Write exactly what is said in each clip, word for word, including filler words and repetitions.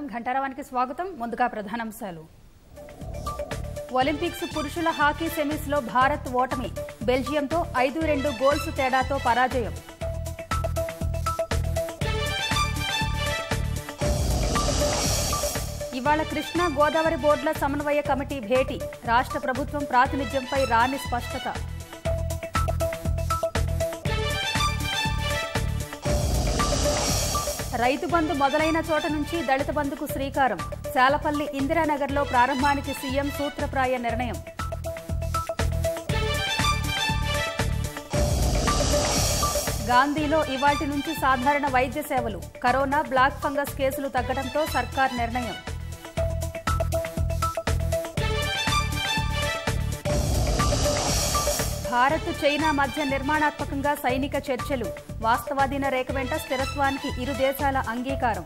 నమస్కారం ఘంటారావానికి స్వాగతం. ముందుగా ప్రధానాంశాలు. ఒలింపిక్స్ పురుషుల హాకీ సెమీస్ లో భారత్ ఓటమి, బెల్జియంతో ఐదు రెండు గోల్స్ తేడాతో పరాజయం. ఇవాళ కృష్ణా గోదావరి బోర్డుల సమన్వయ కమిటీ భేటీ, రాష్ట్ర ప్రభుత్వం ప్రాతినిధ్యంపై రాని స్పష్టత. రైతు బంధు మొదలైన చోట నుంచి దళిత బంధుకు శ్రీకారం, శాలపల్లి ఇందిరానగర్లో ప్రారంభానికి సీఎం సూత్రప్రాయ నిర్ణయం. గాంధీలో ఇవాల్టి నుంచి సాధారణ వైద్య సేవలు, కరోనా బ్లాక్ ఫంగస్ కేసులు తగ్గడంతో సర్కార్ నిర్ణయం. భారత్ చైనా మధ్య నిర్మాణాత్మకంగా సైనిక చర్చలు, వాస్తవాధీన రేఖ వెంట స్థిరత్వానికి ఇరు దేశాల అంగీకారం.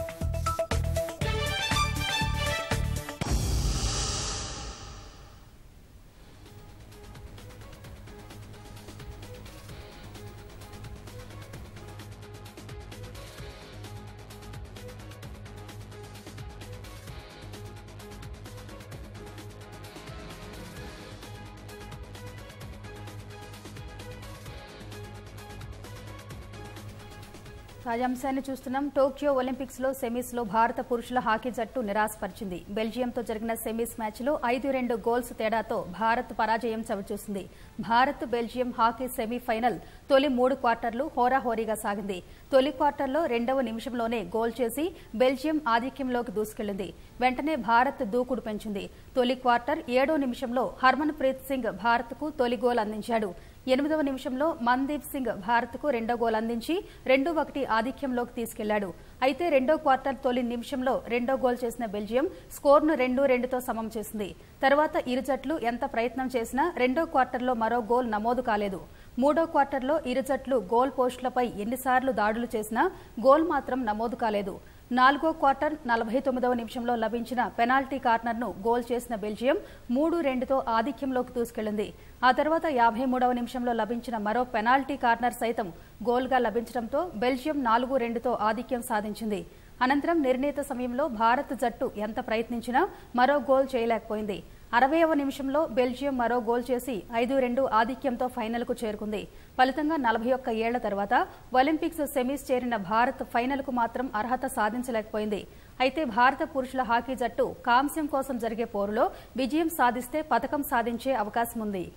తాజాంశాన్ని చూస్తున్నాం. టోక్యో ఒలింపిక్స్ లో సెమీస్ లో భారత పురుషుల హాకీ జట్టు నిరాశపరిచింది. బెల్జియంతో జరిగిన సెమీస్ మ్యాచ్ లో ఐదు రెండు గోల్స్ తేడాతో భారత్ పరాజయం చవిచూసింది. భారత్ బెల్జియం హాకీ సెమీఫైనల్ తొలి మూడు క్వార్టర్లు హోరాహోరీగా సాగింది. తొలి క్వార్టర్లో రెండవ నిమిషంలోనే గోల్ చేసి బెల్జియం ఆధిక్యంలోకి దూసుకెళ్లింది. వెంటనే భారత్ దూకుడు పెంచింది. తొలి క్వార్టర్ ఏడో నిమిషంలో హర్మన్ ప్రీత్ సింగ్ భారత్కు తొలి గోల్ అందించాడు. ఎనిమిదవ నిమిషంలో మన్దీప్ సింగ్ భారత్కు రెండో గోల్ అందించి రెండు ఒకటి ఆధిక్యంలోకి తీసుకెళ్లాడు. అయితే రెండో క్వార్టర్ తొలి నిమిషంలో రెండో గోల్ చేసిన బెల్జియం స్కోర్ను రెండు రెండుతో సమం చేసింది. తర్వాత ఇరు జట్లు ఎంత ప్రయత్నం చేసినా రెండో క్వార్టర్లో మరో గోల్ నమోదు కాలేదు. మూడో క్వార్టర్లో ఇరు జట్లు గోల్ పోస్టులపై ఎన్నిసార్లు దాడులు చేసినా గోల్ మాత్రం నమోదు కాలేదు. నాలుగో క్వార్టర్ నలభై తొమ్మిదవ నిమిషంలో లభించిన పెనాల్టీ కార్నర్ను గోల్ చేసిన బెల్జియం మూడు రెండుతో ఆధిక్యంలోకి దూసుకెళ్లింది. ఆ తర్వాత యాభై మూడవ నిమిషంలో లభించిన మరో పెనాల్టీ కార్నర్ సైతం గోల్గా లభించడంతో బెల్జియం నాలుగు రెండుతో ఆధిక్యం సాధించింది. అనంతరం నిర్ణీత సమయంలో భారత్ జట్టు ఎంత ప్రయత్నించినా మరో గోల్ చేయలేకపోయింది. అరవైవ నిమిషంలో బెల్జియం మరో గోల్ చేసి ఐదు రెండు ఆధిక్యంతో ఫైనల్కు చేరుకుంది. ఫలితంగా నలభై ఒక్క ఏళ్ల తర్వాత ఒలింపిక్స్ సెమీస్ చేరిన భారత్ ఫైనల్కు మాత్రం అర్హత సాధించలేకపోయింది. అయితే భారత పురుషుల హాకీ జట్టు కాంస్యం కోసం జరిగే పోరులో విజయం సాధిస్తే పతకం సాధించే అవకాశం ఉంది.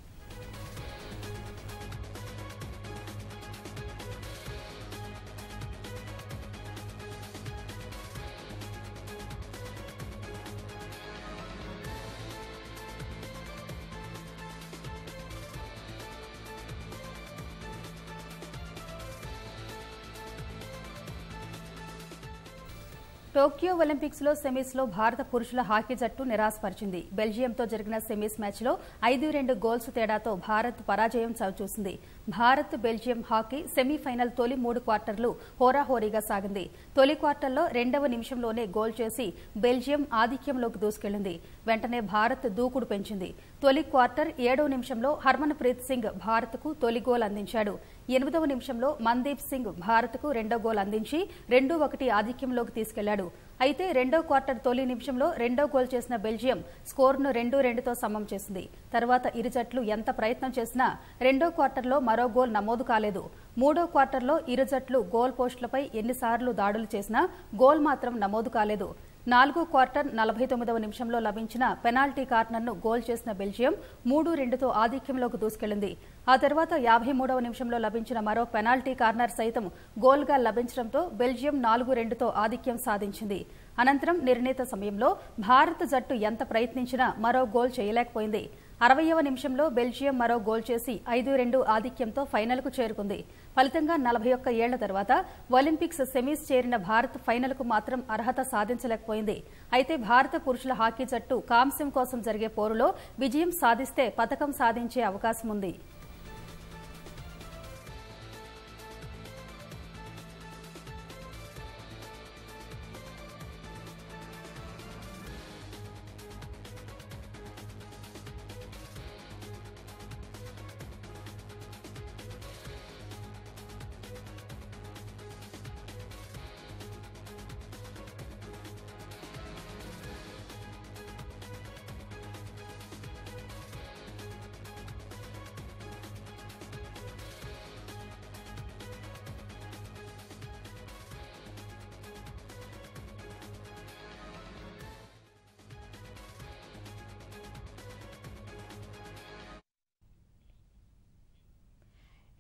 టోక్యో ఒలింపిక్స్ లో సెమీస్ లో భారత పురుషుల హాకీ జట్టు నిరాశపరిచింది. బెల్జియంతో జరిగిన సెమీస్ మ్యాచ్ లో ఐదు రెండు గోల్స్ తేడాతో భారత్ పరాజయం చవిచూసింది. భారత్ బెల్జియం హాకీ సెమీఫైనల్ తొలి మూడు క్వార్టర్లు హోరాహోరీగా సాగింది. తొలి క్వార్టర్లో రెండవ నిమిషంలోనే గోల్ చేసి బెల్జియం ఆధిక్యంలోకి దూసుకెళ్లింది. వెంటనే భారత్ దూకుడు పెంచింది. తొలి క్వార్టర్ ఏడో నిమిషంలో హర్మన్ ప్రీత్ సింగ్ భారత్కు తొలి గోల్ అందించాడు. ఎనిమిదవ నిమిషంలో మన్దీప్ సింగ్ భారత్కు రెండో గోల్ అందించి రెండు ఒకటి ఆధిక్యంలోకి తీసుకెళ్లాడు. అయితే రెండో క్వార్టర్ తొలి నిమిషంలో రెండో గోల్ చేసిన బెల్జియం స్కోర్ను రెండు రెండుతో సమం చేసింది. తర్వాత ఇరు జట్లు ఎంత ప్రయత్నం చేసినా రెండో క్వార్టర్లో మరో గోల్ నమోదు కాలేదు. మూడో క్వార్టర్లో ఇరు జట్లు గోల్ పోస్టులపై ఎన్నిసార్లు దాడులు చేసినా గోల్ మాత్రం నమోదు కాలేదు. నాలుగో క్వార్టర్ నలభై తొమ్మిదవ నిమిషంలో లభించిన పెనాల్టీ కార్నర్ను గోల్ చేసిన బెల్జియం మూడు రెండుతో ఆధిక్యంలోకి దూసుకెళ్లింది. ఆ తర్వాత యాభై మూడవ నిమిషంలో లభించిన మరో పెనాల్టీ కార్నర్ సైతం గోల్గా లభించడంతో బెల్జియం నాలుగు రెండుతో ఆధిక్యం సాధించింది. అనంతరం నిర్ణీత సమయంలో భారత జట్టు ఎంత ప్రయత్నించినా మరో గోల్ చేయలేకపోయింది. అరవైవ నిమిషంలో బెల్జియం మరో గోల్ చేసి ఐదు రెండు ఆధిక్యంతో ఫైనల్కు చేరుకుంది. ఫలితంగా నలభై ఒక్క ఏళ్ల తర్వాత ఒలింపిక్స్ సెమీస్ చేరిన భారత్ ఫైనల్కు మాత్రం అర్హత సాధించలేకపోయింది. అయితే భారత పురుషుల హాకీ జట్టు కాంస్యం కోసం జరిగే పోరులో విజయం సాధిస్తే పతకం సాధించే అవకాశం ఉంది.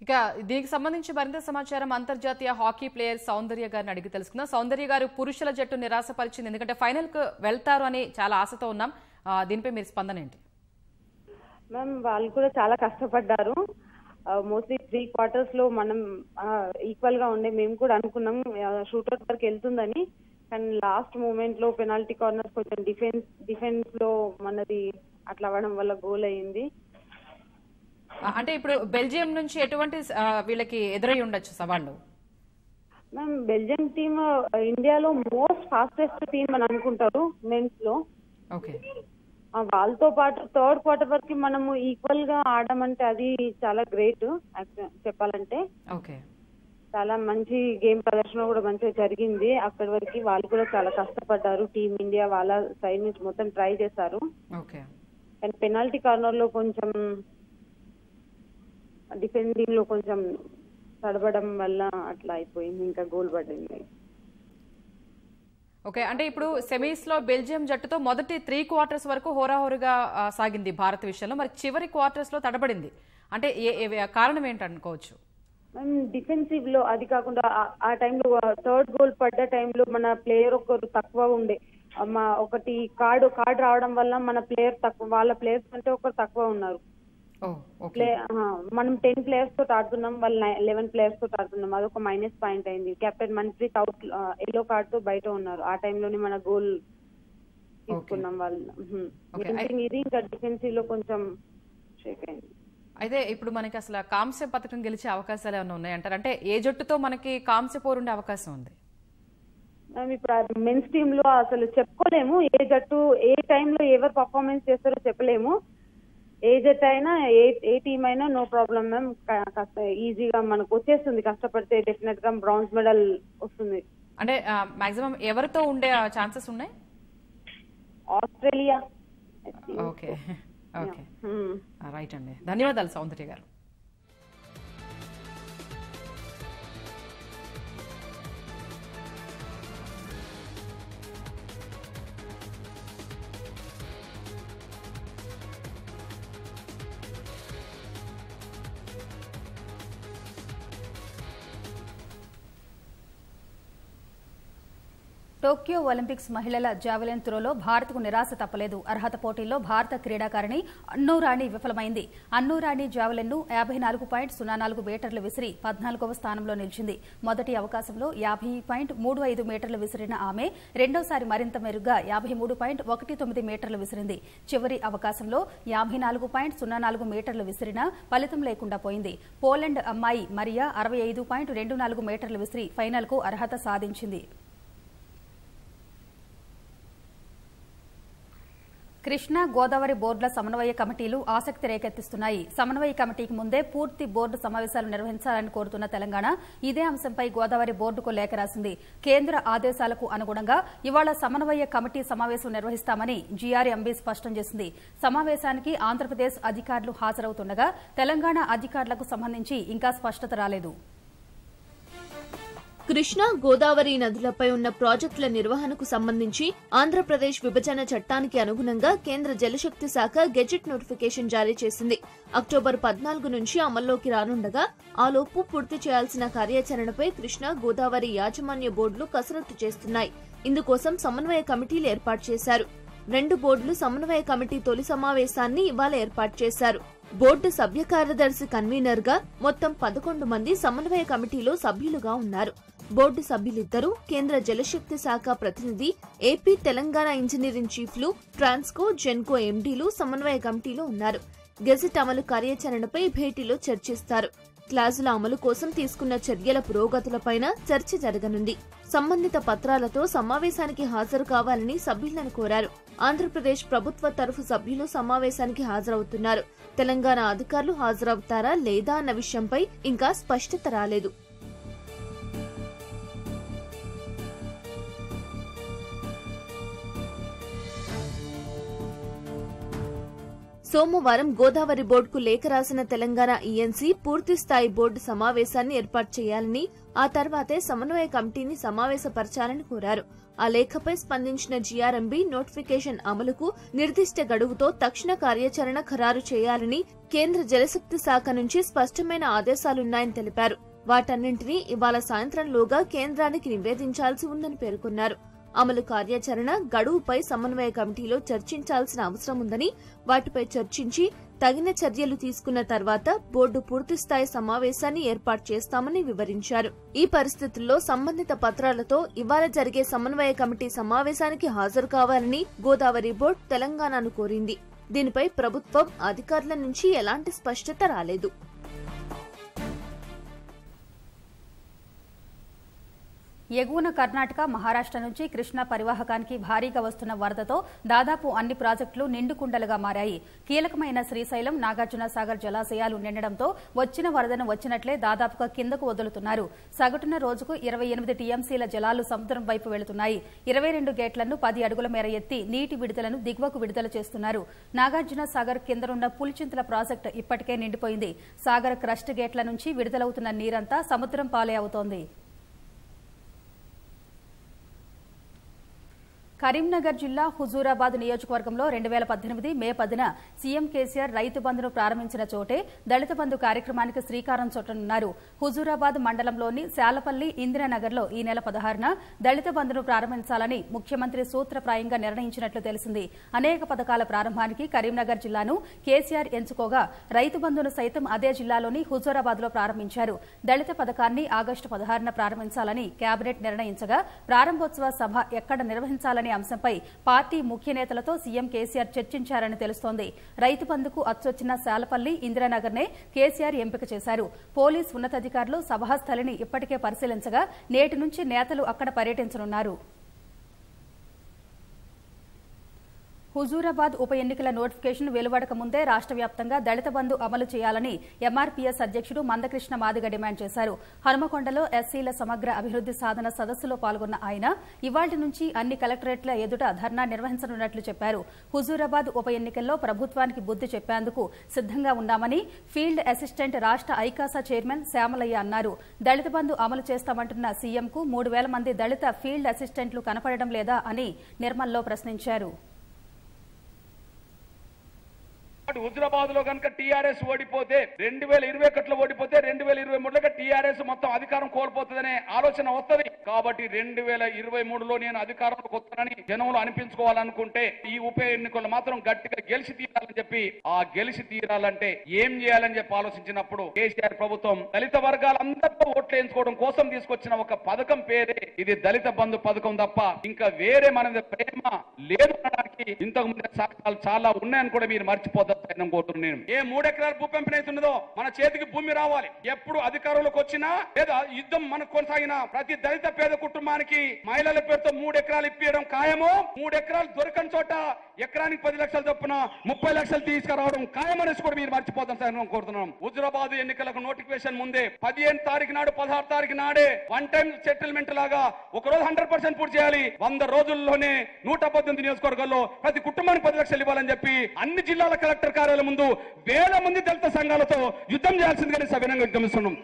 ఇక దీనికి సంబంధించి మరింత సమాచారం అంతర్జాతీయ హాకీ ప్లేయర్ సౌందర్య గారిని అడిగి తెలుసుకుందాం. సౌందర్య గారు, పురుషుల జట్టు నిరాశపరిచింది, ఎందుకంటే ఫైనల్ కు వెళ్తారు అని చాలా ఆశతో ఉన్నాం. దీనిపై మీరు స్పందన ఏంటి? మ్యామ్, వాళ్ళు కూడా చాలా కష్టపడ్డారు. మోస్ట్లీ త్రీ క్వార్టర్స్ లో మనం ఈక్వల్ గా ఉండే మేము కూడా అనుకున్నాం షూట్అవుట్ వరకు వెళ్తుందని. కానీ లాస్ట్ మూమెంట్ లో పెనాల్టీ కార్నర్స్ కొంచెం డిఫెన్స్ డిఫెన్స్ లో మనది అట్లా అవ్వడం వల్ల గోల్ అయ్యింది. అంటే ఇప్పుడు బెల్జియం నుంచి ఎటువంటి వీళ్ళకి ఎదురై ఉండొచ్చు సవాళ్ళు? మ్యామ్, బెల్జియం టీమ్ ఇండియాలో మోస్ట్ ఫాస్టెస్ట్ టీమ్ అని అనుకుంటారు మెన్స్ లో. ఓకే, వాళ్ళతో పాటు థర్డ్ క్వార్టర్ వరకు మనము ఈక్వల్ గా ఆడమంటే అది చాలా గ్రేట్ చెప్పాలంటే. ఓకే, చాలా మంచి గేమ్ ప్రదర్శన కూడా మంచిగా జరిగింది. అక్కడి వరకు వాళ్ళు కూడా చాలా కష్టపడ్డారు. టీమ్ ఇండియా వాళ్ళ సైడ్ నుంచి మొత్తం ట్రై చేశారు. ఓకే, కానీ పెనాల్టీ కార్నర్ లో కొంచెం డిఫెండింగ్ లో కొంచెం తడబడం వల్ల అట్లా అయిపోయింది, ఇంకా గోల్ పడింది. ఓకే, అంటే ఇప్పుడు సెమీస్ లో బెల్జియం జట్టుతో మొదటి త్రీ క్వార్టర్స్ వరకు హోరాహోరుగా సాగింది భారత విషయంలో, మరి చివరి క్వార్టర్స్ లో తడబడింది. అంటే కారణం ఏంటనుకోవచ్చు? డిఫెన్సివ్ లో, అది కాకుండా ఆ టైంలో థర్డ్ గోల్ పడ్డ టైంలో మన ప్లేయర్ ఒకరు తక్కువ ఉండే. మా ఒకటి కార్డు కార్డు రావడం వల్ల మన ప్లేయర్ తక్కువ, వాళ్ళ ప్లేయర్స్ కంటే ఒకరు తక్కువ ఉన్నారు. మనం టెన్ ప్లేయర్స్ తో ఆడుతున్నాం, వాళ్ళు లెవెన్ ప్లేయర్స్ తో ఆడుతున్నాం. అదొక మైనస్ పాయింట్ అయింది. Captain Manpreet out yellow card తో బయట ఉన్నారు. ఆ టైంలోనే మన గోల్ తీసుకున్నాం వాళ్ళు. ఇది ఇంకా డిఫెన్సివ్ లో కొంచెం షేక్ అయింది. అయితే ఇప్పుడు మనకి అసలు కాంస్య పథకం గెలిచే అవకాశాలు ఏమైనా ఉన్నాయంటారు? అంటే ఏ జట్టుతో మనకి కాంస్య పోరుండే అవకాశం ఉంది? ఇప్పుడు మెన్స్ టీమ్ లో అసలు చెప్పుకోలేము. ఏ జట్టు ఏ టైంలో ఎవరు పర్ఫార్మెన్స్ చేస్తారో చెప్పలేము. ఏ జట్ అయినా ఏ ఏ టీమ్ అయినా నో ప్రాబ్లం మ్యామ్. ఈజీగా మనకు వచ్చేస్తుంది, కష్టపడితే డెఫినెట్ గా బ్రాంజ్ మెడల్ వస్తుంది. అంటే మాక్సిమం ఎవరితో ఉండే ఛాన్సెస్ ఉన్నాయి? ఆస్ట్రేలియా. ఓకే ఓకే రైట్ అండి, ధన్యవాదాలు సౌందర్య గారు. టోక్యో ఒలింపిక్స్ మహిళల జావెలిన్ త్రోలో భారత్కు నిరాశ తప్పలేదు. అర్హత పోటీల్లో భారత క్రీడాకారిణి అన్ను రాణి విఫలమైంది. అన్ను రాణి జావెలిన్ను యాభై నాలుగు పాయింట్ సున్నా నాలుగు మీటర్లు విసిరి పద్నాలుగవ స్థానంలో నిలిచింది. మొదటి అవకాశంలో యాభై పాయింట్ మూడు ఐదు మీటర్లు విసిరిన ఆమె రెండోసారి మరింత మెరుగ్గా యాభై మూడు పాయింట్ ఒకటి తొమ్మిది మీటర్లు విసిరింది. చివరి అవకాశంలో యాభై నాలుగు పాయింట్ సున్నా నాలుగు మీటర్లు విసిరినా ఫలితం లేకుండా పోయింది. పోలాండ్ అమ్మాయి మరియా అరవై ఐదు పాయింట్ రెండు నాలుగు మీటర్లు విసిరి ఫైనల్కు అర్హత సాధించింది. కృష్ణా గోదావరి బోర్డుల సమన్వయ కమిటీలు ఆసక్తి రేకెత్తిస్తున్నాయి. సమన్వయ కమిటీకి ముందే పూర్తి బోర్డు సమావేశాలు నిర్వహించాలని కోరుతున్న తెలంగాణ ఇదే అంశంపై గోదావరి బోర్డుకు లేఖ రాసింది. కేంద్ర ఆదేశాలకు అనుగుణంగా ఇవాళ సమన్వయ కమిటీ సమావేశం నిర్వహిస్తామని జీఆర్ఎంబీ స్పష్టం చేసింది. సమావేశానికి ఆంధ్రప్రదేశ్ అధికారులు హాజరవుతుండగా తెలంగాణ అధికారులకు సంబంధించి ఇంకా స్పష్టత రాలేదు. కృష్ణా గోదావరి నదులపై ఉన్న ప్రాజెక్టుల నిర్వహణకు సంబంధించి ఆంధ్రప్రదేశ్ విభజన చట్టానికి అనుగుణంగా కేంద్ర జలశక్తి శాఖ గెజెట్ నోటిఫికేషన్ జారీ చేసింది. అక్టోబర్ పద్నాలుగు నుంచి అమల్లోకి రానుండగా ఆలోపు పూర్తి చేయాల్సిన కార్యాచరణపై కృష్ణా గోదావరి యాజమాన్య బోర్డులు కసరత్తు చేస్తున్నాయి. ఇందుకోసం సమన్వయ కమిటీలు ఏర్పాటు చేశారు. రెండు బోర్డులు సమన్వయ కమిటీ తొలి సమావేశాన్ని ఇవాళ ఏర్పాటు చేశారు. బోర్డు సభ్య కార్యదర్శి కన్వీనర్ గా మొత్తం పదకొండు మంది సమన్వయ కమిటీలో సభ్యులుగా ఉన్నారు. బోర్డు సభ్యులిద్దరూ కేంద్ర జలశక్తి శాఖ ప్రతినిధి, ఏపీ తెలంగాణ ఇంజనీరింగ్ చీఫ్లు, ట్రాన్స్కో జెన్కో ఎండీలు సమన్వయ కమిటీలో ఉన్నారు. గెజెట్ అమలు కార్యాచరణపై భేటీలో చర్చిస్తారు. క్లాజుల అమలు కోసం తీసుకున్న చర్యల పురోగతులపైన చర్చ జరగనుంది. సంబంధిత పత్రాలతో సమావేశానికి హాజరు కావాలని సభ్యులను కోరారు. ఆంధ్రప్రదేశ్ ప్రభుత్వ తరఫు సభ్యులు సమావేశానికి హాజరవుతున్నారు. తెలంగాణ అధికారులు హాజరవుతారా లేదా అన్న విషయంపై ఇంకా స్పష్టత రాలేదు. సోమవారం గోదావరి బోర్డుకు లేఖ రాసిన తెలంగాణ ఈఎన్సీ పూర్తిస్థాయి బోర్డు సమావేశాన్ని ఏర్పాటు చేయాలని, ఆ తర్వాతే సమన్వయ కమిటీని సమావేశపరచాలని కోరారు. ఆ లేఖపై స్పందించిన జీఆర్ఎంబీ నోటిఫికేషన్ అమలుకు నిర్దిష్ట గడువుతో తక్షణ కార్యాచరణ ఖరారు చేయాలని కేంద్ర జలశక్తి శాఖ నుంచి స్పష్టమైన ఆదేశాలున్నాయని తెలిపారు. వాటన్నింటినీ ఇవాళ సాయంత్రంలోగా కేంద్రానికి నివేదించాల్సి ఉందని పేర్కొన్నారు. అమలు కార్యాచరణ గడువుపై సమన్వయ కమిటీలో చర్చించాల్సిన అవసరం ఉందని, వాటిపై చర్చించి తగిన చర్యలు తీసుకున్న తర్వాత బోర్డు పూర్తిస్థాయి సమావేశాన్ని ఏర్పాటు చేస్తామని వివరించారు. ఈ పరిస్థితుల్లో సంబంధిత పత్రాలతో ఇవాళ జరిగే సమన్వయ కమిటీ సమావేశానికి హాజరు కావాలని గోదావరి బోర్డు తెలంగాణను కోరింది. దీనిపై ప్రభుత్వం అధికారుల నుంచి ఎలాంటి స్పష్టత రాలేదు. ఎగువన కర్ణాటక, మహారాష్ట్ర నుంచి కృష్ణా పరివాహకానికి భారీగా వస్తున్న వరదతో దాదాపు అన్ని ప్రాజెక్టులు నిండుకుండలుగా మారాయి. కీలకమైన శ్రీశైలం, నాగార్జున సాగర్ జలాశయాలు నిండడంతో వచ్చిన వరదను వచ్చినట్లే దాదాపుగా కిందకు వదులుతున్నారు. సగటున రోజుకు ఇరవై ఎనిమిది టీఎంసీల జలాలు సముద్రం వైపు వెళుతున్నాయి. ఇరవై రెండు గేట్లను పది అడుగుల మేర ఎత్తి నీటి విడుదలను దిగువకు విడుదల చేస్తున్నారు. నాగార్జున సాగర్ కిందనున్న పులిచింతల ప్రాజెక్టు ఇప్పటికే నిండిపోయింది. సాగర్ క్రస్ట్ గేట్ల నుంచి విడుదలవుతున్న నీరంతా సముద్రం పాలే అవుతోంది. కరీంనగర్ జిల్లా హుజూరాబాద్ నియోజకవర్గంలో రెండు వేల పద్దెనిమిది మే పదిన సీఎం కేసీఆర్ రైతు బంధును ప్రారంభించిన చోటే దళిత బంధు కార్యక్రమానికి శ్రీకారం చుట్టనున్నారు. హుజూరాబాద్ మండలంలోని శాలపల్లి ఇందిరానగర్లో ఈ నెల పదహారున దళిత బంధును ప్రారంభించాలని ముఖ్యమంత్రి సూత్రప్రాయంగా నిర్ణయించినట్లు తెలిసింది. అనేక పథకాల ప్రారంభానికి కరీంనగర్ జిల్లాను కేసీఆర్ ఎంచుకోగా రైతు బంధును సైతం అదే జిల్లాలోని హుజూరాబాద్ లో ప్రారంభించారు. దళిత పథకాన్ని ఆగస్టు పదహారున ప్రారంభించాలని కేబినెట్ నిర్ణయించగా ప్రారంభోత్సవ సభ ఎక్కడ నిర్వహించాలని అంశంపై పార్టీ ముఖ్య నేతలతో సీఎం కేసీఆర్ చర్చించారని తెలుస్తోంది. రైతు బంధుకు అచ్చొచ్చిన శాలపల్లి ఇందిరానగర్నే కేసీఆర్ ఎంపిక చేశారు. పోలీస్ ఉన్నతాధికారులు సభాస్థలిని ఇప్పటికే పరిశీలించగా నేటి నుంచి నేతలు అక్కడ పర్యటించనున్నారు. హుజూరాబాద్ ఉప ఎన్నికల నోటిఫికేషన్ వెలువడక ముందే రాష్ట్ర వ్యాప్తంగా దళిత బంధు అమలు చేయాలని ఎంఆర్పీఎస్ అధ్యక్షుడు మందకృష్ణ మాదిగ డిమాండ్ చేశారు. హనుమకొండలో ఎస్సీల సమగ్ర అభివృద్ది సాధన సదస్సులో పాల్గొన్న ఆయన ఇవాళ్టి నుంచి అన్ని కలెక్టరేట్ల ఎదుట ధర్నా నిర్వహించనున్నట్లు చెప్పారు. హుజూరాబాద్ ఉప ఎన్నికల్లో ప్రభుత్వానికి బుద్ది చెప్పేందుకు సిద్దంగా ఉన్నామని ఫీల్డ్ అసిస్టెంట్ రాష్ట్ర ఐకాసా చైర్మన్ శ్యామలయ్య అన్నారు. దళిత బంధు అమలు చేస్తామంటున్న సీఎంకు మూడు వేల మంది దళిత ఫీల్డ్ అసిస్టెంట్లు కనపడడం లేదా అని నిర్మల్లో ప్రశ్నించారు. హుజరాబాద్ లో కనుక టీఆర్ఎస్ ఓడిపోతే రెండు వేల ఇరవై ఒకటిలో ఓడిపోతే రెండు వేల ఇరవై మూడులో టీఆర్ఎస్ మొత్తం అధికారం కోల్పోతుందనే ఆలోచన వస్తుంది. కాబట్టి రెండు వేల ఇరవై మూడులో నేను అధికారంలోకి వస్తానని జనంలో అనిపించుకోవాలనుకుంటే ఈ ఉప ఎన్నికలు మాత్రం గట్టిగా గెలిచి తీరాలని చెప్పి ఆ గెలిచి తీరాలంటే ఏం చేయాలని చెప్పి ఆలోచించినప్పుడు కేసీఆర్ ప్రభుత్వం దళిత వర్గాలందరితో ఓట్లు వేయించుకోవడం కోసం తీసుకొచ్చిన ఒక పథకం పేరే ఇది దళిత బంధు పథకం తప్ప ఇంకా వేరే మన ప్రేమ లేదు అనడానికి ఇంతకు ముందు సాక్ష్యాలు చాలా ఉన్నాయని కూడా మీరు మర్చిపోతారు. ఏ మూడెకరాల భూ పెంపన అవుతున్నదో మన చేతికి భూమి రావాలి. ఎప్పుడు అధికారంలోకి వచ్చినా లేదా యుద్ధం మనకు కొనసాగిన ప్రతి దళిత పేద కుటుంబానికి మహిళల పేరుతో మూడు ఎకరాలు ఇప్పించడం ఖాయము. మూడు ఎకరాలు దొరకని చోట ఎకరానికి పది లక్షలు చొప్పున ముప్పై లక్షలు తీసుకురావడం ఖాయమనేసి కూడా మీరు మర్చిపోతాం సార్ కోరుతున్నాం. హుజూరాబాద్ ఎన్నికలకు నోటిఫికేషన్ ముందే పదిహేను తారీఖు నాడు పదహారు తారీఖు నాడే వన్ టైం సెటిల్మెంట్ లాగా ఒక రోజు హండ్రెడ్ పర్సెంట్ పూర్తి చేయాలి. వంద రోజుల్లోనే నూట పద్దెనిమిది నియోజకవర్గాల్లో ప్రతి కుటుంబానికి పది లక్షలు ఇవ్వాలని చెప్పి అన్ని జిల్లాల కలెక్టర్ కార్యాలయం ముందు వేల మంది దళిత సంఘాలతో యుద్ధం చేయాల్సిందిగా సవినంగా గమనిస్తున్నాం.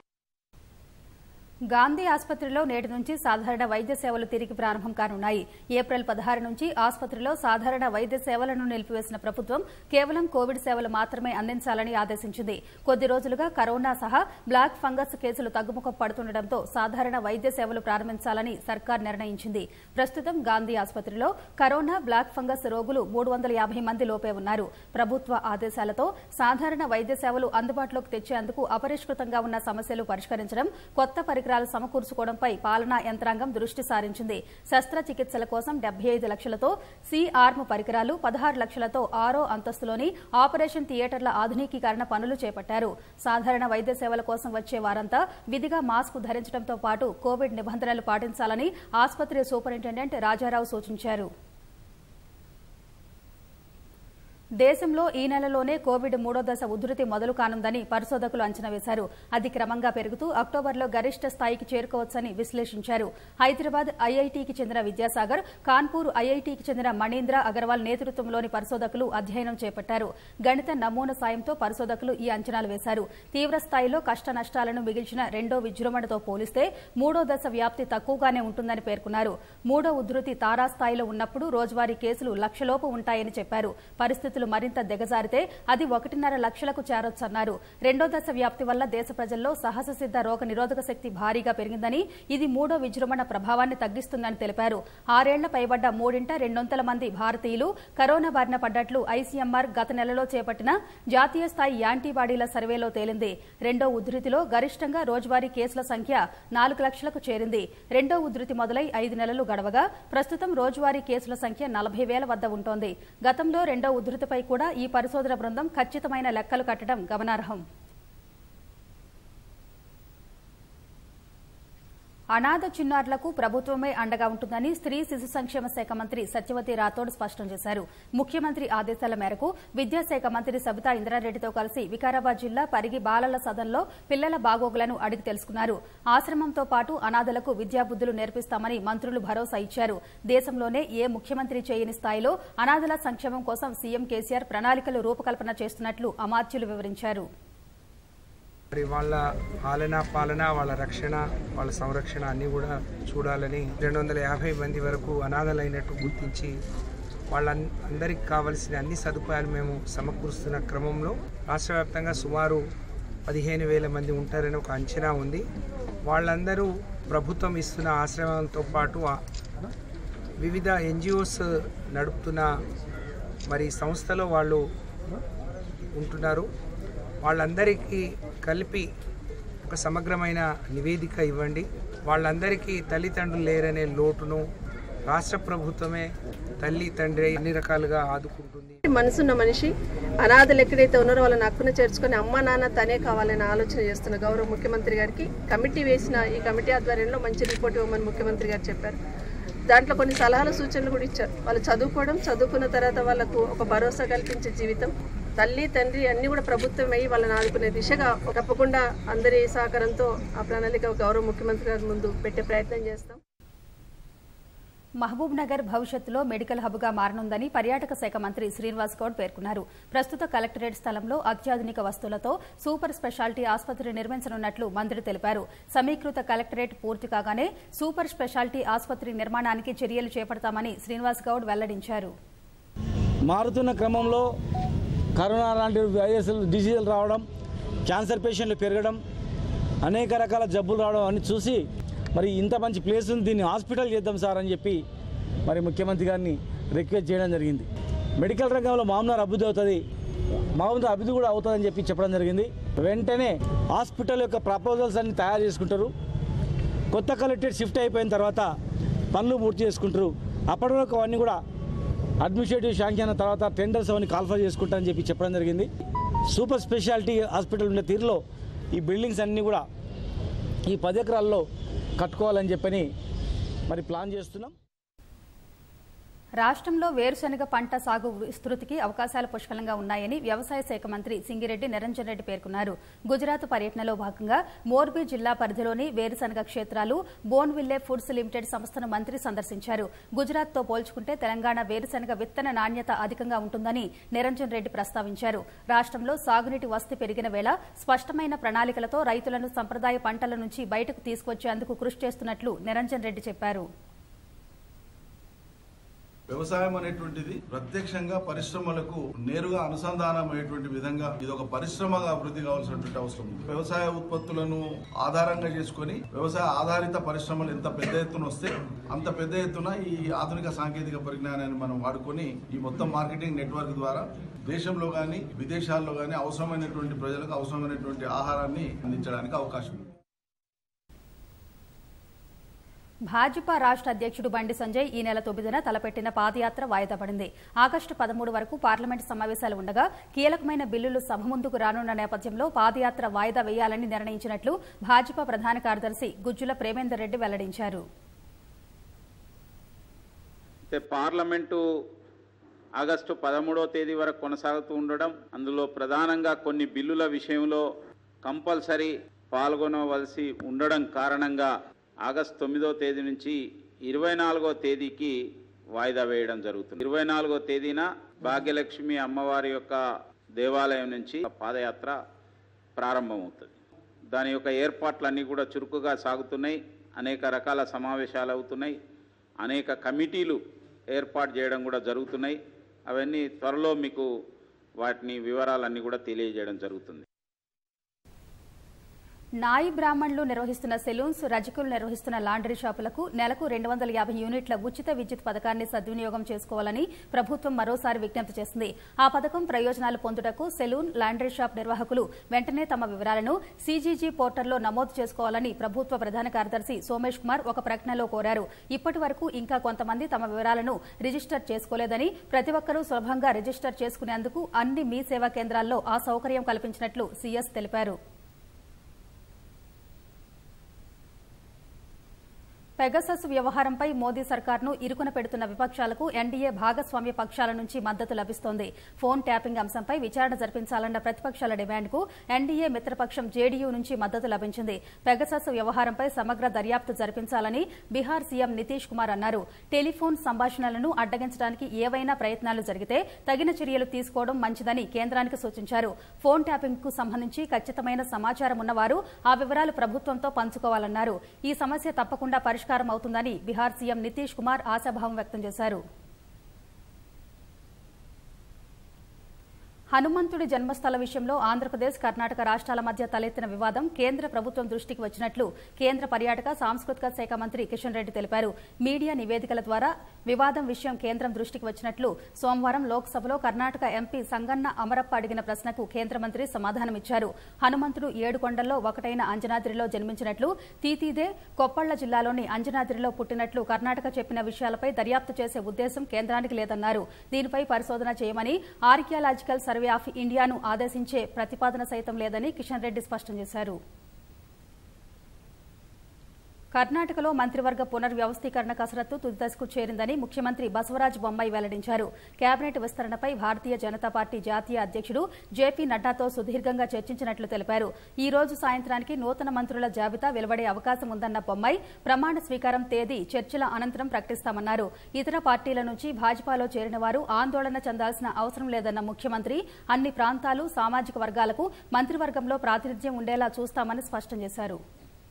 గాంధీ ఆసుపత్రిలో నేటి నుంచి సాధారణ వైద్య సేవలు తిరిగి ప్రారంభం కానున్నాయి. ఏప్రిల్ పదహారు నుంచి ఆసుపత్రిలో సాధారణ వైద్య సేవలను నిలిపివేసిన ప్రభుత్వం కేవలం కోవిడ్ సేవలు మాత్రమే అందించాలని ఆదేశించింది. కొద్ది రోజులుగా కరోనా సహా బ్లాక్ ఫంగస్ కేసులు తగ్గుముఖం పడుతుండటంతో సాధారణ వైద్య సేవలు ప్రారంభించాలని సర్కార్ నిర్ణయించింది. ప్రస్తుతం గాంధీ ఆసుపత్రిలో కరోనా, బ్లాక్ ఫంగస్ రోగులు మూడు వందల యాభై మంది లోపే ఉన్నారు. ప్రభుత్వ ఆదేశాలతో సాధారణ వైద్య సేవలు అందుబాటులోకి తెచ్చేందుకు అపరిష్కృతంగా ఉన్న సమస్యలు పరిష్కరించడం, కొత్త పరికరాలు సమకూర్చుకోవడంపై పాలనా యంత్రాంగం దృష్టి సారించింది. శస్త్రచికిత్సల కోసం డెబ్బై ఐదు లక్షలతో సి ఆర్మ్ పరికరాలు, పదహారు లక్షలతో ఆరో అంతస్తులోని ఆపరేషన్ థియేటర్ల ఆధునికీకరణ పనులు చేపట్టారు. సాధారణ వైద్య సేవల కోసం వచ్చే వారంతా విధిగా మాస్క్ ధరించడంతో పాటు కోవిడ్ నిబంధనలు పాటించాలని ఆసుపత్రి సూపరింటెండెంట్ రాజారావు సూచించారు. దేశంలో ఈ నెలలోనే కోవిడ్ మూడో దశ ఉధృతి మొదలు కానుందని పరిశోధకులు అంచనా వేశారు. అది క్రమంగా పెరుగుతూ అక్టోబర్లో గరిష్ట స్థాయికి చేరుకోవచ్చని విశ్లేషించారు. హైదరాబాద్ ఐఐటీకి చెందిన విద్యాసాగర్, కాన్పూర్ ఐఐటీకి చెందిన మణీంద్ర అగర్వాల్ నేతృత్వంలోని పరిశోధకులు అధ్యయనం చేపట్టారు. గణిత నమూనా సాయంతో పరిశోధకులు ఈ అంచనాలు వేశారు. తీవ్ర స్థాయిలో కష్ట నష్టాలను మిగిల్చిన రెండో విజృంభణతో పోలిస్తే మూడో దశ వ్యాప్తి తక్కువగానే ఉంటుందని పేర్కొన్నారు. మూడో ఉధృతి తారాస్థాయిలో ఉన్నప్పుడు రోజువారీ కేసులు లక్షలోపు ఉంటాయని చెప్పారు. పరిస్థితులు మరింత దిగజారితే అది ఒకటిన్నర లక్షలకు చేరొచ్చన్నారు. రెండో దశ వ్యాప్తి వల్ల దేశ ప్రజల్లో సహజ సిద్ధ రోగ నిరోధక శక్తి భారీగా పెరిగిందని, ఇది మూడో విజృంభణ ప్రభావాన్ని తగ్గిస్తుందని తెలిపారు. ఆరేళ్ల పైబడ్డ మూడింట రెండొంతుల మంది భారతీయులు కరోనా బారిన పడ్డట్లు ఐసీఎంఆర్ గత నెలలో చేపట్టిన జాతీయ స్థాయి యాంటీబాడీల సర్వేలో తేలింది. రెండో ఉధృతిలో గరిష్టంగా రోజువారీ కేసుల సంఖ్య నాలుగు లక్షలకు చేరింది. రెండో ఉధృతి మొదలై ఐదు నెలలు గడవగా ప్రస్తుతం రోజువారీ కేసుల సంఖ్య నలభై వేల వద్ద ఉంటోంది. గతంలో రెండో ఉధృతి పై కూడా ఈ పరిశోధన బృందం ఖచ్చితమైన లెక్కలు కట్టడం గమనార్హం. అనాథ చిన్నారులకు ప్రభుత్వమే అండగా ఉంటుందని స్త్రీ శిశు సంక్షేమ శాఖ మంత్రి సత్యవతి రాథోడ్ స్పష్టం చేశారు. ముఖ్యమంత్రి ఆదేశాల మేరకు విద్యాశాఖ మంత్రి సబితా ఇంద్రారెడ్డితో కలిసి వికారాబాద్ జిల్లా పరిగి బాలల సదన్లో పిల్లల బాగోగులను అడిగి తెలుసుకున్నారు. ఆశ్రమంతో పాటు అనాథలకు విద్యాబుద్ధులు నేర్పిస్తామని మంత్రులు భరోసా ఇచ్చారు. దేశంలోనే ఏ ముఖ్యమంత్రి చేయని స్థాయిలో అనాథల సంక్షేమం కోసం సీఎం కేసీఆర్ ప్రణాళికలు రూపకల్పన చేస్తున్నట్లు అమాత్యులు వివరించారు. మరి వాళ్ళ పాలన పాలన వాళ్ళ రక్షణ వాళ్ళ సంరక్షణ అన్నీ కూడా చూడాలని రెండు వందల యాభై మంది వరకు అనాథలైనట్టు గుర్తించి వాళ్ళ అందరికి కావలసిన అన్ని సదుపాయాలు మేము సమకూరుస్తున్న క్రమంలో రాష్ట్ర వ్యాప్తంగా సుమారు పదిహేను వేల మంది ఉంటారని ఒక అంచనా ఉంది. వాళ్ళందరూ ప్రభుత్వం ఇస్తున్న ఆశ్రమంతో పాటు వివిధ ఎన్జిఓస్ నడుపుతున్న మరి సంస్థలో వాళ్ళు ఉంటున్నారు. వాళ్ళందరికీ కలిపి ఒక సమగ్రమైన నివేదిక ఇవ్వండి. వాళ్ళందరికీ తల్లిదండ్రులు లేరనే లోటును రాష్ట్ర ప్రభుత్వమే తల్లి తండ్రి అన్ని రకాలుగా ఆదుకుంటుంది. మనసున్న మనిషి అనాథలు ఎక్కడైతే ఉన్నారో వాళ్ళని హక్కున చేర్చుకొని అమ్మ నాన్న తనే కావాలని ఆలోచన చేస్తున్న గౌరవ ముఖ్యమంత్రి గారికి కమిటీ వేసిన ఈ కమిటీ ఆధ్వర్యంలో మంచి రిపోర్ట్ ఇవ్వమని ముఖ్యమంత్రి గారు చెప్పారు. దాంట్లో కొన్ని సలహాలు సూచనలు కూడా ఇచ్చారు. వాళ్ళు చదువుకోవడం, చదువుకున్న తర్వాత వాళ్ళకు ఒక భరోసా కల్పించే జీవితం, తల్లి తండ్రి అన్ని కూడా ప్రభుత్వం అయ్యి వాళ్ళని ఆదుకునే దిశగా తప్పకుండా అందరి సహకారంతో ఆ ప్రణాళిక గౌరవ ముఖ్యమంత్రి గారి ముందు పెట్టే ప్రయత్నం చేస్తాం. మహబూబ్ నగర్ భవిష్యత్తులో మెడికల్ హబ్గా మారనుందని పర్యాటక శాఖ మంత్రి శ్రీనివాస్ గౌడ్ పేర్కొన్నారు. ప్రస్తుత కలెక్టరేట్ స్థలంలో అత్యాధునిక వస్తువులతో సూపర్ స్పెషాలిటీ ఆసుపత్రి నిర్మించనున్నట్లు మంత్రి తెలిపారు. సమీకృత కలెక్టరేట్ పూర్తి కాగానే సూపర్ స్పెషాలిటీ ఆసుపత్రి నిర్మాణానికి చర్యలు చేపడతామని శ్రీనివాస్ గౌడ్ వెల్లడించారు. మారుతున్న క్రమంలో కరోనా లాంటి వైరస్ డిసీజులు రావడం, క్యాన్సర్ పేషెంట్లు పెరగడం, అనేక రకాల జబ్బులు రావడం అని చూసి మరి ఇంత మంచి ప్లేస్ ఉంది, దీన్ని హాస్పిటల్ చేద్దాం సార్ అని చెప్పి మరి ముఖ్యమంత్రి గారిని రిక్వెస్ట్ చేయడం జరిగింది. మెడికల్ రంగంలో మామూలు అభివృద్ధి అవుతుంది, మామూలు అభివృద్ధి కూడా అవుతుందని చెప్పి చెప్పడం జరిగింది. వెంటనే హాస్పిటల్ యొక్క ప్రపోజల్స్ అన్ని తయారు చేసుకుంటారు. కొత్త కలెక్టరేట్ షిఫ్ట్ అయిపోయిన తర్వాత పనులు పూర్తి చేసుకుంటారు. అప్పటి వరకు అవన్నీ కూడా అడ్మినిస్ట్రేటివ్ శాంక్షన్ తర్వాత టెండర్స్ అవన్నీ కాల్ఫర్ చేసుకుంటారని చెప్పి చెప్పడం జరిగింది. సూపర్ స్పెషాలిటీ హాస్పిటల్ ఉండే తీరులో ఈ బిల్డింగ్స్ అన్నీ కూడా ఈ పది ఎకరాల్లో కట్టుకోవాలని చెప్పని మరి ప్లాన్ చేస్తున్నాం. రాష్ట్రంలో వేరుశనగ పంట సాగు విస్తృతికి అవకాశాలు పుష్కలంగా ఉన్నాయని వ్యవసాయ శాఖ మంత్రి సింగిరెడ్డి నిరంజన్ రెడ్డి పేర్కొన్నారు. గుజరాత్ పర్యటనలో భాగంగా మోర్బీ జిల్లా పరిధిలోని వేరుశనగ క్షేత్రాలు బోన్విల్లే ఫుడ్స్ లిమిటెడ్ సంస్థను మంత్రి సందర్శించారు. గుజరాత్తో పోల్చుకుంటే తెలంగాణ వేరుశనగ విత్తన నాణ్యత అధికంగా ఉంటుందని నిరంజన్ రెడ్డి ప్రస్తావించారు. రాష్ట్రంలో సాగునీటి వసతి పెరిగిన వేళ స్పష్టమైన ప్రణాళికలతో రైతులను సంప్రదాయ పంటల నుంచి బయటకు తీసుకొచ్చేందుకు కృషి చేస్తున్నట్లు నిరంజన్ రెడ్డి చెప్పారు. వ్యవసాయం అనేటువంటిది ప్రత్యక్షంగా పరిశ్రమలకు నేరుగా అనుసంధానం అయ్యేటువంటి విధంగా ఇది ఒక పరిశ్రమగా అభివృద్ధి కావాల్సినటువంటి అవసరం ఉంది. వ్యవసాయ ఉత్పత్తులను ఆధారంగా చేసుకుని వ్యవసాయ ఆధారిత పరిశ్రమలు ఎంత పెద్ద ఎత్తున వస్తే అంత పెద్ద ఎత్తున ఈ ఆధునిక సాంకేతిక పరిజ్ఞానాన్ని మనం వాడుకొని ఈ మొత్తం మార్కెటింగ్ నెట్వర్క్ ద్వారా దేశంలో కానీ విదేశాల్లో కానీ అవసరమైనటువంటి ప్రజలకు అవసరమైనటువంటి ఆహారాన్ని అందించడానికి అవకాశం ఉంది. భాజపా రాష్ట్ర అధ్యక్షుడు బండి సంజయ్ ఈ నెల తొమ్మిదిన తలపెట్టిన పాదయాత్ర వాయిదా పడింది. ఆగస్టు పదమూడు వరకు పార్లమెంటు సమావేశాలు ఉండగా కీలకమైన బిల్లులు సభ ముందుకు రానున్న నేపథ్యంలో పాదయాత్ర వాయిదా వేయాలని నిర్ణయించినట్లు భాజపా ప్రధాన కార్యదర్శి గుజ్జుల ప్రేమేందర్ రెడ్డి వెల్లడించారు. పార్లమెంటు ఆగస్టు పదమూడవ తేదీ వరకు కొనసాగుతూ ఉండడం, అందులో ప్రధానంగా కొన్ని బిల్లుల విషయంలో కంపల్సరీ పాల్గొనవలసి ఉండడం కారణంగా ఆగస్టు తొమ్మిదవ తేదీ నుంచి ఇరవై నాలుగో తేదీకి వాయిదా వేయడం జరుగుతుంది. ఇరవై నాలుగో తేదీన భాగ్యలక్ష్మి అమ్మవారి యొక్క దేవాలయం నుంచి పాదయాత్ర ప్రారంభమవుతుంది. దాని యొక్క ఏర్పాట్లన్నీ కూడా చురుకుగా సాగుతున్నాయి. అనేక రకాల సమావేశాలు అవుతున్నాయి. అనేక కమిటీలు ఏర్పాటు చేయడం కూడా జరుగుతున్నాయి. అవన్నీ త్వరలో మీకు వాటిని వివరాలన్నీ కూడా తెలియజేయడం జరుగుతుంది. నాయి బ్రాహ్మణులు నిర్వహిస్తున్న సెలూన్స్, రజకులు నిర్వహిస్తున్న లాండ్రీ షాపులకు నెలకు రెండు వందల యాభై యూనిట్ల ఉచిత విద్యుత్ పథకాన్ని సద్వినియోగం చేసుకోవాలని ప్రభుత్వం మరోసారి విజ్ఞప్తి చేసింది. ఆ పథకం ప్రయోజనాలు పొందుటకు సెలూన్, లాండ్రీ షాప్ నిర్వాహకులు వెంటనే తమ వివరాలను సీజీజీ పోర్టల్లో నమోదు చేసుకోవాలని ప్రభుత్వ ప్రధాన కార్యదర్శి సోమేష్ కుమార్ ఒక ప్రకటనలో కోరారు. ఇప్పటి వరకు ఇంకా కొంతమంది తమ వివరాలను రిజిస్టర్ చేసుకోలేదని, ప్రతి ఒక్కరూ సులభంగా రిజిస్టర్ చేసుకునేందుకు అన్ని మీ సేవా కేంద్రాల్లో ఆ సౌకర్యం కల్పించినట్లు సీఎస్ తెలిపారు. పెగసస్ వ్యవహారంపై మోదీ సర్కార్ను ఇరుకున పెడుతున్న విపక్షాలకు ఎన్డీఏ భాగస్వామ్య పక్షాల నుంచి మద్దతు లభిస్తోంది. ఫోన్ ట్యాపింగ్ అంశంపై విచారణ జరిపించాలన్న ప్రతిపక్షాల డిమాండ్కు ఎన్డీఏ మిత్రపక్షం జేడీయూ నుంచి మద్దతు లభించింది. పెగసస్ వ్యవహారంపై సమగ్ర దర్యాప్తు జరిపించాలని బీహార్ సీఎం నితీష్ కుమార్ అన్నారు. టెలిఫోన్ సంభాషణలను అడ్డగించడానికి ఏవైనా ప్రయత్నాలు జరిగితే తగిన చర్యలు తీసుకోవడం మంచిదని కేంద్రానికి సూచించారు. ఫోన్ ట్యాపింగ్ కు సంబంధించి ఖచ్చితమైన సమాచారం ఉన్నవారు ఆ వివరాలు ప్రభుత్వంతో పంచుకోవాలన్నారు. ఈ సమస్య తప్పకుండా పరిష్కారం అవుతుందని బీహార్ సీఎం నితీష్ కుమార్ ఆశాభావం వ్యక్తం చేశారు. హనుమంతుడి జన్మస్థల విషయంలో ఆంధ్రప్రదేశ్, కర్ణాటక రాష్ట్రాల మధ్య తలెత్తిన వివాదం కేంద్ర ప్రభుత్వం దృష్టికి వచ్చినట్లు కేంద్ర పర్యాటక, సాంస్కృతిక శాఖ మంత్రి కిషన్ రెడ్డి తెలిపారు. మీడియా నివేదికల ద్వారా వివాదం విషయం కేంద్రం దృష్టికి వచ్చినట్లు సోమవారం లోక్సభలో కర్ణాటక ఎంపీ సంగన్న అమరప్ప అడిగిన ప్రశ్నకు కేంద్ర మంత్రి సమాధానమిచ్చారు. హనుమంతుడు ఏడు కొండల్లో ఒకటైన అంజనాద్రిలో జన్మించినట్లు, తీతీదే కొప్పళ్ల జిల్లాలోని అంజనాద్రిలో పుట్టినట్లు కర్ణాటక చెప్పిన విషయాలపై దర్యాప్తు చేసే ఉద్దేశం కేంద్రానికి లేదన్నారు. దీనిపై పరిశోధన చేయమని ఆర్కియాలజికల్ సర్వే ఆఫ్ ఇండియాను ఆదేశించే ప్రతిపాదన సైతం లేదని కిషన్ రెడ్డి స్పష్టం చేశారు. కర్ణాటకలో మంత్రివర్గ పునర్వ్యవస్థీకరణ కసరత్తు తుది దశకు చేరిందని ముఖ్యమంత్రి బసవరాజ బొమ్మాయి వెల్లడించారు. కేబినెట్ విస్తరణపై భారతీయ జనతా పార్టీ జాతీయ అధ్యక్షుడు జేపీ నడ్డాతో సుదీర్ఘంగా చర్చించినట్లు తెలిపారు. ఈ రోజు సాయంత్రానికి నూతన మంత్రుల జాబితా వెలువడే అవకాశం ఉందన్న బొమ్మాయి ప్రమాణ స్వీకారం తేదీ చర్చల అనంతరం ప్రకటిస్తామన్నారు. ఇతర పార్టీల నుంచి భాజపాలో చేరిన వారు ఆందోళన చెందాల్సిన అవసరం లేదన్న ముఖ్యమంత్రి అన్ని ప్రాంతాలు, సామాజిక వర్గాలకు మంత్రివర్గంలో ప్రాతినిధ్యం ఉండేలా చూస్తామని స్పష్టం చేశారు.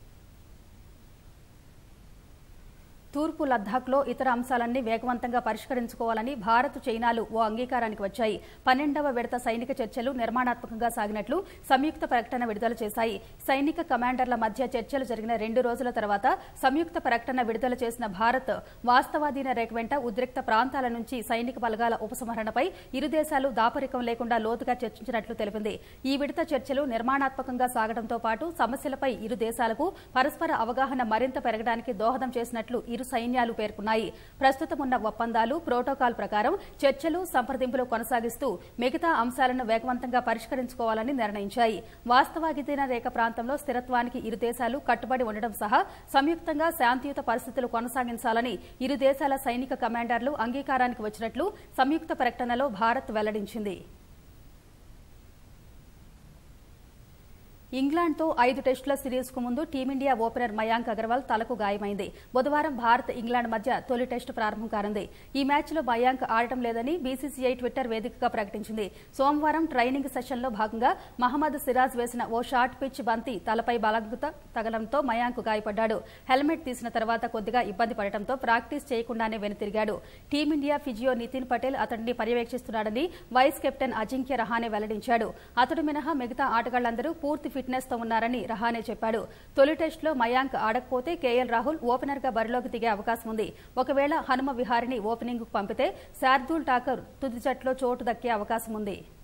తూర్పు లద్దాఖ్లో ఇతర అంశాలన్నీ వేగవంతంగా పరిష్కరించుకోవాలని భారత్, చైనాలు ఓ అంగీకారానికి వచ్చాయి. పన్నెండవ విడత సైనిక చర్చలు నిర్మాణాత్మకంగా సాగినట్లు సంయుక్త ప్రకటన విడుదల చేశాయి. సైనిక కమాండర్ల మధ్య చర్చలు జరిగిన రెండు రోజుల తర్వాత సంయుక్త ప్రకటన విడుదల చేసిన భారత్, వాస్తవాధీన రేఖ వెంట ఉద్రిక్త ప్రాంతాల నుంచి సైనిక బలగాల ఉపసంహరణపై ఇరు దేశాలు దాపరికం లేకుండా లోతుగా చర్చించినట్లు తెలిపింది. ఈ విడత చర్చలు నిర్మాణాత్మకంగా సాగడంతో పాటు సమస్యలపై ఇరు దేశాలకు పరస్పర అవగాహన మరింత పెరగడానికి దోహదం చేసినట్లు ఇరు సైన్యాలు పేర్కొన్నాయి. ప్రస్తుతం ఉన్న ఒప్పందాలు, ప్రోటోకాల్ ప్రకారం చర్చలు, సంప్రదింపులు కొనసాగిస్తూ మిగతా అంశాలను వేగవంతంగా పరిష్కరించుకోవాలని నిర్ణయించాయి. వాస్తవాధీన రేఖ ప్రాంతంలో స్థిరత్వానికి ఇరు దేశాలు కట్టుబడి ఉండడం సహా సంయుక్తంగా శాంతియుత పరిస్థితులు కొనసాగించాలని ఇరు దేశాల సైనిక కమాండర్లు అంగీకారానికి వచ్చినట్లు సంయుక్త ప్రకటనలో భారత్ వెల్లడించింది. ఇంగ్లాండ్తో ఐదు టెస్టుల సిరీస్కు ముందు టీమిండియా ఓపెనర్ మయాంక్ అగర్వాల్ తలకు గాయమైంది. బుధవారం భారత్, ఇంగ్లాండ్ మధ్య తొలి టెస్టు ప్రారంభం కానుంది. ఈ మ్యాచ్లో మయాంక్ ఆడటం లేదని బీసీసీఐ ట్విట్టర్ వేదికగా ప్రకటించింది. సోమవారం ట్రైనింగ్ సెషన్లో భాగంగా మహమ్మద్ సిరాజ్ వేసిన ఓ షార్ట్ పిచ్ బంతి తలపై బలంగా తగలంతో మయాంక్ గాయపడ్డాడు. హెల్మెట్ తీసిన తర్వాత కొద్దిగా ఇబ్బంది పడటంతో ప్రాక్టీస్ చేయకుండానే వెనుతిరిగాడు. టీమిండియా ఫిజియో నితిన్ పటేల్ అతడిని పర్యవేక్షిస్తున్నాడని వైస్ కెప్టెన్ అజింక్య రహానే వెల్లడించాడు. అతడు మినహా మిగతా ఆటగాళ్లందరూ పూర్తి ఫిట్నెస్ తో ఉన్నారని రహానే చెప్పాడు. తొలి టెస్టులో మయాంక్ ఆడకపోతే కేఎల్ రాహుల్ ఓపెనర్ గా బరిలోకి దిగే అవకాశం ఉంది. ఒకవేళ హనుమ విహారిని ఓపెనింగ్ కు పంపితే శార్దూల్ ఠాకూర్ తుది జట్టులో చోటు దక్కే అవకాశం ఉంది.